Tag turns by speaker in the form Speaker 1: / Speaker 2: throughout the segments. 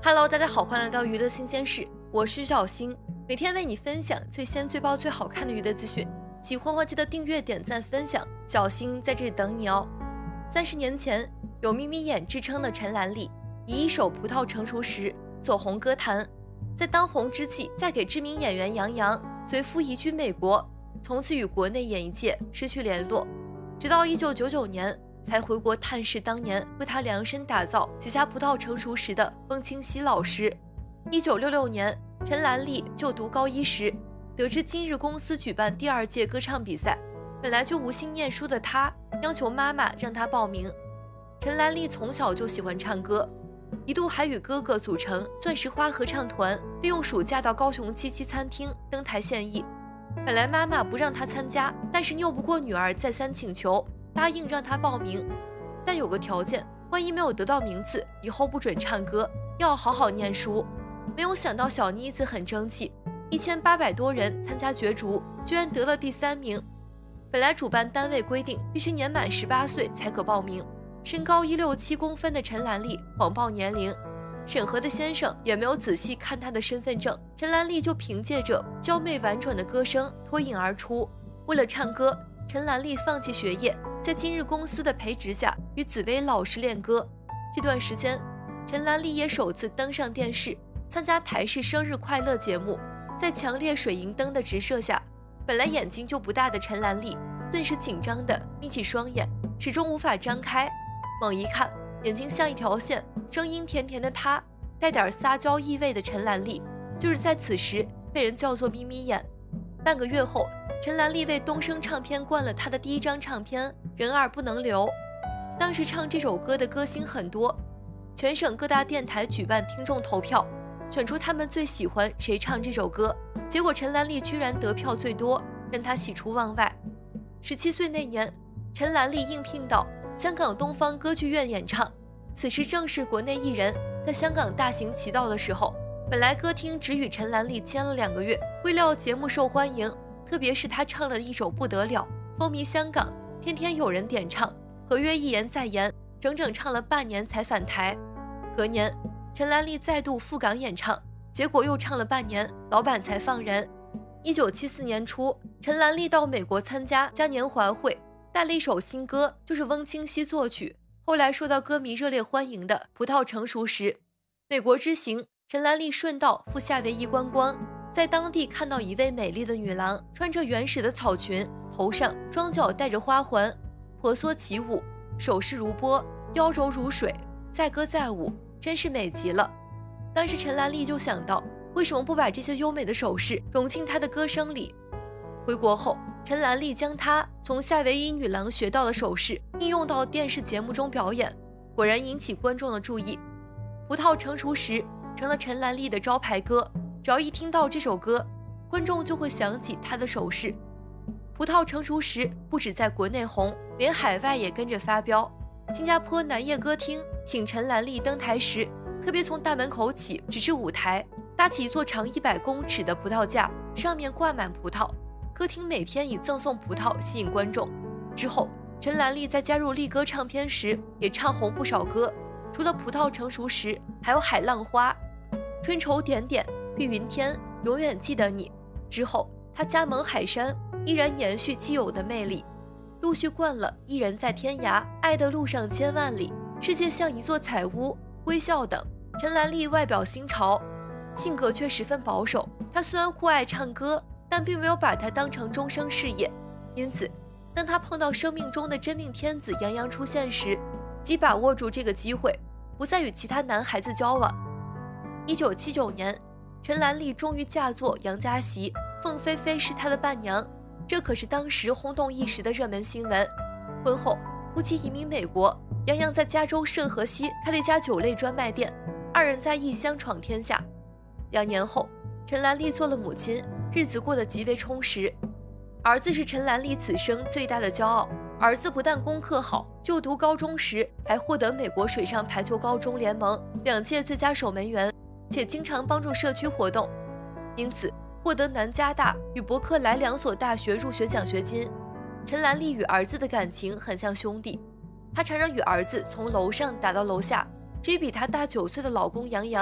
Speaker 1: Hello， 大家好，欢迎来到娱乐新鲜事，我是徐小新，每天为你分享最鲜、最爆、最好看的娱乐资讯。喜欢话记得订阅、点赞、分享，小新在这里等你哦。30年前，有咪咪眼之称的陈兰丽，以一首《葡萄成熟时》走红歌坛，在当红之际，嫁给知名演员杨洋，随夫移居美国，从此与国内演艺界失去联络，直到1999年。才回国探视当年为他量身打造写下《葡萄成熟时》的翁清溪老师。1966年，陈兰丽就读高一时，得知今日公司举办第2届歌唱比赛，本来就无心念书的她，要求妈妈让她报名。陈兰丽从小就喜欢唱歌，一度还与哥哥组成钻石花合唱团，利用暑假到高雄七七餐厅登台献艺。本来妈妈不让她参加，但是拗不过女儿再三请求，答应让他报名，但有个条件，万一没有得到名次，以后不准唱歌，要好好念书。没有想到小妮子很争气，1800多人参加角逐，居然得了第3名。本来主办单位规定必须年满18岁才可报名，身高167公分的陈兰丽谎报年龄，审核的先生也没有仔细看她的身份证，陈兰丽就凭借着娇媚婉转的歌声脱颖而出。为了唱歌，陈兰丽放弃学业，在今日公司的培植下，与紫薇老师练歌。这段时间，陈兰丽也首次登上电视，参加台视生日快乐节目。在强烈水银灯的直射下，本来眼睛就不大的陈兰丽顿时紧张地眯起双眼，始终无法张开。猛一看，眼睛像一条线，声音甜甜的她，带点撒娇意味的陈兰丽，就是在此时被人叫做咪咪眼。半个月后，陈兰丽为东升唱片灌了她的第1张唱片《人儿不能留》。当时唱这首歌的歌星很多，全省各大电台举办听众投票，选出他们最喜欢谁唱这首歌。结果陈兰丽居然得票最多，让她喜出望外。17岁那年，陈兰丽应聘到香港东方歌剧院演唱，此时正是国内艺人在香港大行其道的时候。本来歌厅只与陈兰丽签了2个月，未料节目受欢迎，特别是她唱了一首《不得了》，风靡香港，天天有人点唱，合约一延再延，整整唱了半年才返台。隔年，陈兰丽再度赴港演唱，结果又唱了半年，老板才放人。1974年初，陈兰丽到美国参加嘉年华会，带了一首新歌，就是翁清溪作曲，后来受到歌迷热烈欢迎的《葡萄成熟时》。美国之行，陈兰丽顺道赴夏威夷观光，在当地看到一位美丽的女郎，穿着原始的草裙，头上双脚戴着花环，婆娑起舞，手势如波，腰柔如水，载歌载舞，真是美极了。当时陈兰丽就想到，为什么不把这些优美的手势融进她的歌声里？回国后，陈兰丽将她从夏威夷女郎学到的手势应用到电视节目中表演，果然引起观众的注意。葡萄成熟时成了陈兰丽的招牌歌，只要一听到这首歌，观众就会想起她的手势。葡萄成熟时不止在国内红，连海外也跟着发飙。新加坡南叶歌厅请陈兰丽登台时，特别从大门口起直至舞台，搭起一座长100公尺的葡萄架，上面挂满葡萄。歌厅每天以赠送葡萄吸引观众。之后，陈兰丽在加入力歌唱片时，也唱红不少歌，除了葡萄成熟时，还有海浪花、春愁点点、碧云天、永远记得你。之后，他加盟海山，依然延续既有的魅力，陆续灌了一人在天涯、爱的路上千万里、世界像一座彩屋、微笑等。陈兰丽外表新潮，性格却十分保守。她虽然酷爱唱歌，但并没有把它当成终生事业。因此，当她碰到生命中的真命天子杨洋出现时，即把握住这个机会，不再与其他男孩子交往。1979年，陈兰丽终于嫁作杨家媳，凤飞飞是她的伴娘，这可是当时轰动一时的热门新闻。婚后，夫妻移民美国，杨洋在加州圣荷西开了一家酒类专卖店，2人在异乡闯天下。2年后，陈兰丽做了母亲，日子过得极为充实。儿子是陈兰丽此生最大的骄傲。儿子不但功课好，就读高中时还获得美国水上排球高中联盟2届最佳守门员，且经常帮助社区活动，因此获得南加大与伯克莱2所大学入学奖学金。陈兰丽与儿子的感情很像兄弟，她常常与儿子从楼上打到楼下，追比她大9岁的老公杨洋，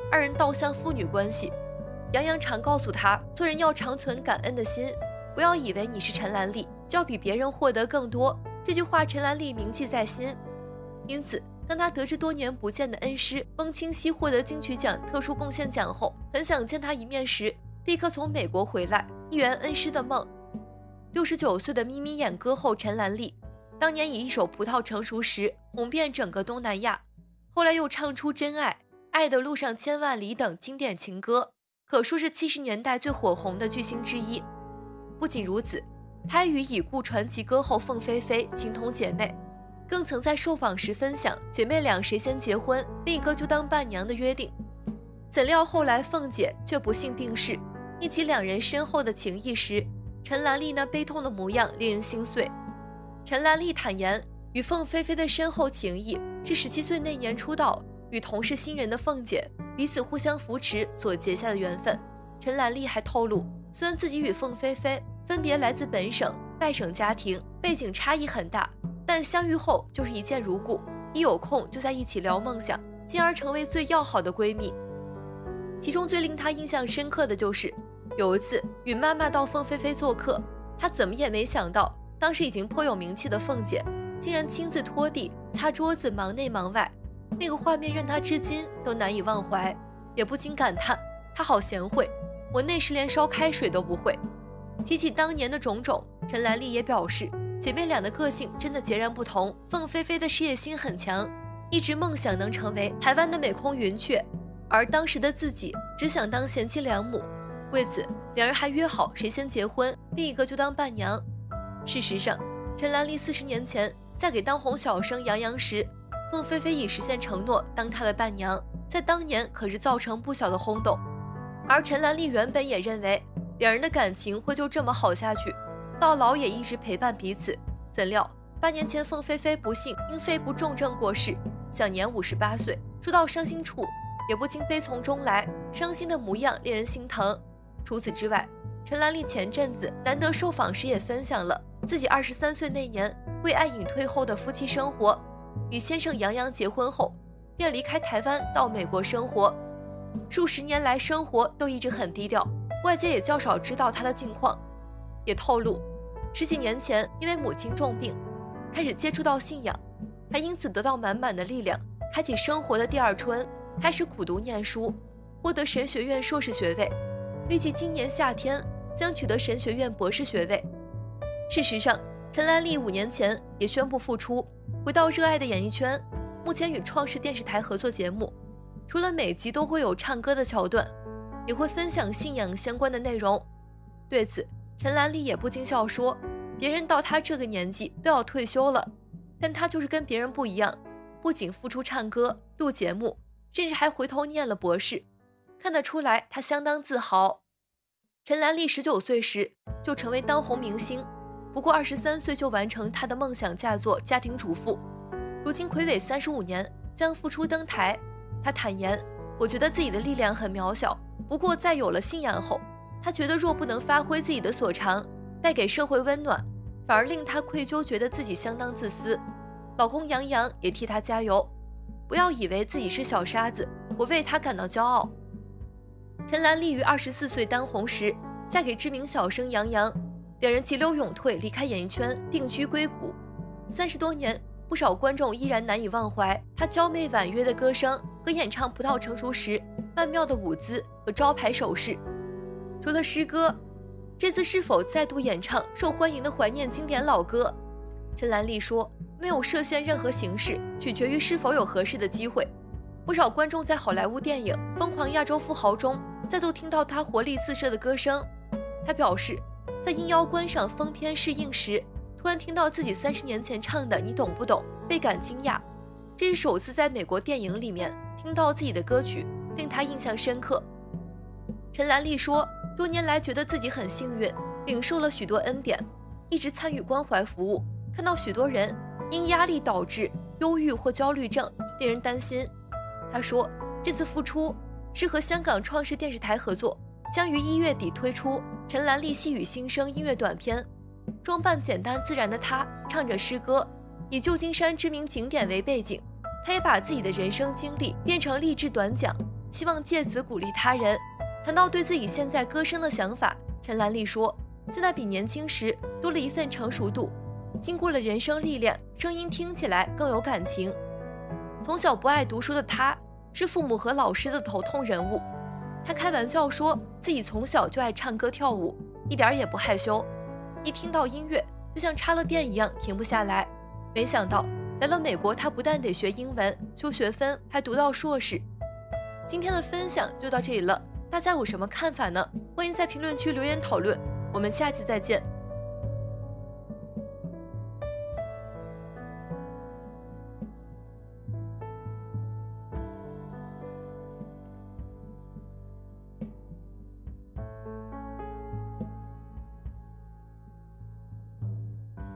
Speaker 1: 二人倒向父女关系。杨洋常告诉他，做人要常存感恩的心，不要以为你是陈兰丽就要比别人获得更多。这句话陈兰丽铭记在心。因此当他得知多年不见的恩师翁清溪获得金曲奖特殊贡献奖后，很想见他一面时，立刻从美国回来，一圆恩师的梦。69岁的眯眯眼歌后陈兰丽，当年以一首《葡萄成熟时》红遍整个东南亚，后来又唱出《真爱》《爱的路上千万里》等经典情歌，可说是70年代最火红的巨星之一。不仅如此，她与已故传奇歌后凤飞飞情同姐妹，更曾在受访时分享姐妹俩谁先结婚，另一个就当伴娘的约定。怎料后来凤姐却不幸病逝，忆起两人深厚的情谊时，陈兰丽那悲痛的模样令人心碎。陈兰丽坦言，与凤飞飞的深厚情谊是17岁那年出道与同是新人的凤姐彼此互相扶持所结下的缘分。陈兰丽还透露，虽然自己与凤飞飞分别来自本省、外省家庭，背景差异很大，但相遇后就是一见如故，一有空就在一起聊梦想，进而成为最要好的闺蜜。其中最令她印象深刻的就是有一次与妈妈到凤飞飞做客，她怎么也没想到，当时已经颇有名气的凤姐竟然亲自拖地、擦桌子，忙内忙外，那个画面让她至今都难以忘怀，也不禁感叹她好贤惠，我那时连烧开水都不会。提起当年的种种，陈兰丽也表示，姐妹俩的个性真的截然不同。凤飞飞的事业心很强，一直梦想能成为台湾的美空云雀，而当时的自己只想当贤妻良母。为此，两人还约好谁先结婚，另一个就当伴娘。事实上，陈兰丽40年前嫁给当红小生杨洋时，凤飞飞已实现承诺当她的伴娘，在当年可是造成不小的轰动。而陈兰丽原本也认为两人的感情会就这么好下去，到老也一直陪伴彼此。怎料8年前凤飞飞不幸因肺部重症过世，享年58岁。说到伤心处，也不禁悲从中来，伤心的模样令人心疼。除此之外，陈兰丽前阵子难得受访时也分享了自己23岁那年为爱隐退后的夫妻生活。与先生杨洋结婚后，便离开台湾到美国生活，数十年来生活都一直很低调，外界也较少知道她的近况。也透露10几年前因为母亲重病，开始接触到信仰，还因此得到满满的力量，开启生活的第二春，开始苦读念书，获得神学院硕士学位，预计今年夏天将取得神学院博士学位。事实上，陈兰丽5年前也宣布复出，回到热爱的演艺圈，目前与创视电视台合作节目，除了每集都会有唱歌的桥段，也会分享信仰相关的内容。对此，陈兰丽也不禁笑说，别人到她这个年纪都要退休了，但她就是跟别人不一样，不仅复出唱歌、录节目，甚至还回头念了博士，看得出来她相当自豪。陈兰丽19岁时就成为当红明星，不过23岁就完成她的梦想嫁作家庭主妇。如今睽违35年将复出登台，她坦言，我觉得自己的力量很渺小，不过在有了信仰后，她觉得若不能发挥自己的所长，带给社会温暖，反而令她愧疚，觉得自己相当自私。老公杨洋也替她加油，不要以为自己是小沙子，我为她感到骄傲。陈兰丽于24岁当红时嫁给知名小生杨洋，两人急流勇退，离开演艺圈，定居硅谷。30多年，不少观众依然难以忘怀她娇媚婉约的歌声和演唱《葡萄成熟时》曼妙的舞姿和招牌手势。除了诗歌，这次是否再度演唱受欢迎的怀念经典老歌？陈兰丽说，没有设限任何形式，取决于是否有合适的机会。不少观众在好莱坞电影《疯狂亚洲富豪》中再度听到她活力四射的歌声。她表示，在应邀观赏封片试映时，突然听到自己30年前唱的《你懂不懂》，倍感惊讶。这是首次在美国电影里面听到自己的歌曲，令她印象深刻。陈兰丽说，多年来觉得自己很幸运，领受了许多恩典，一直参与关怀服务，看到许多人因压力导致忧郁或焦虑症，令人担心。她说，这次复出是和香港创视电视台合作，将于1月底推出陈兰丽细雨心声音乐短片。装扮简单自然的她唱着诗歌，以旧金山知名景点为背景，她也把自己的人生经历变成励志短讲， 希望借此鼓励他人。谈到对自己现在歌声的想法，陈兰丽说，现在比年轻时多了一份成熟度，经过了人生历练，声音听起来更有感情。从小不爱读书的他，是父母和老师的头痛人物。他开玩笑说自己从小就爱唱歌跳舞，一点也不害羞，一听到音乐就像插了电一样停不下来。没想到来了美国，他不但得学英文、修学分，还读到硕士。今天的分享就到这里了，大家有什么看法呢？欢迎在评论区留言讨论，我们下期再见。